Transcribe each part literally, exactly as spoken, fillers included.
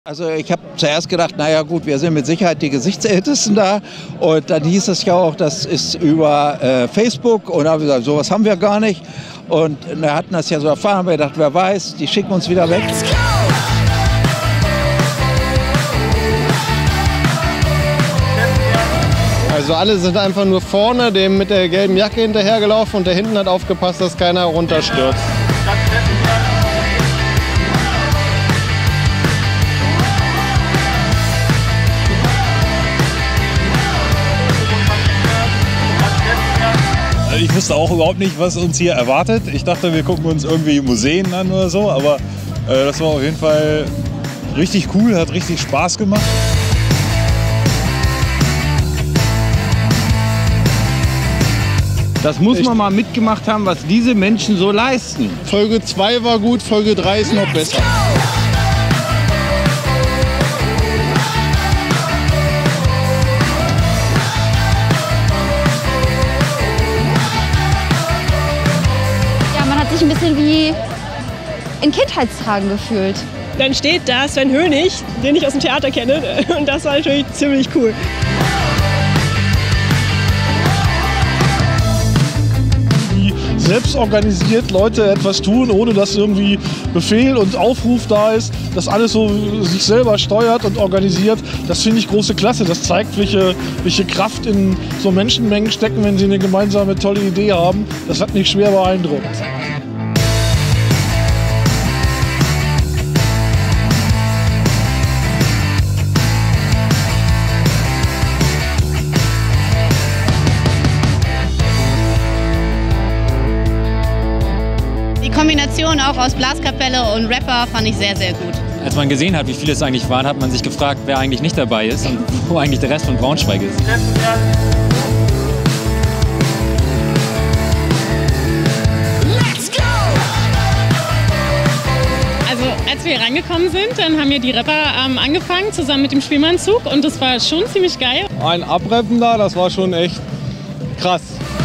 Also ich habe zuerst gedacht, naja gut, wir sind mit Sicherheit die Gesichtsältesten da. Und dann hieß es ja auch, das ist über äh, Facebook. Und da haben wir gesagt, sowas haben wir gar nicht. Und wir hatten das ja so erfahren, haben wir gedacht, wer weiß, die schicken uns wieder weg. Also alle sind einfach nur vorne, dem mit der gelben Jacke hinterhergelaufen und der hinten hat aufgepasst, dass keiner runterstürzt. Ich wusste auch überhaupt nicht, was uns hier erwartet. Ich dachte, wir gucken uns irgendwie Museen an oder so, aber äh, das war auf jeden Fall richtig cool, hat richtig Spaß gemacht. Das muss man mal mitgemacht haben, was diese Menschen so leisten. Folge zwei war gut, Folge drei ist noch besser. Sich ein bisschen wie in Kindheitstagen gefühlt. Dann steht da Sven Hönig, den ich aus dem Theater kenne, und das war natürlich ziemlich cool. Wie selbst organisiert Leute etwas tun, ohne dass irgendwie Befehl und Aufruf da ist, dass alles so sich selber steuert und organisiert, das finde ich große Klasse. Das zeigt, welche, welche Kraft in so Menschenmengen stecken, wenn sie eine gemeinsame tolle Idee haben. Das hat mich schwer beeindruckt. Die Kombination auch aus Blaskapelle und Rapper fand ich sehr, sehr gut. Als man gesehen hat, wie viele es eigentlich waren, hat man sich gefragt, wer eigentlich nicht dabei ist und wo eigentlich der Rest von Braunschweig ist. Also als wir hier reingekommen sind, dann haben ja die Rapper ähm, angefangen, zusammen mit dem Spielmannszug, und das war schon ziemlich geil. Ein Abrappen da, das war schon echt krass.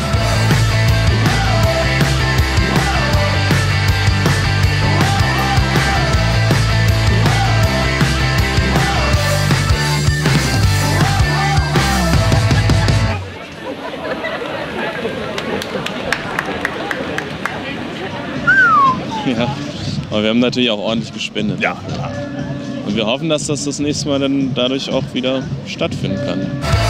Ja, aber wir haben natürlich auch ordentlich gespendet. Ja. Und wir hoffen, dass das das nächste Mal dann dadurch auch wieder stattfinden kann.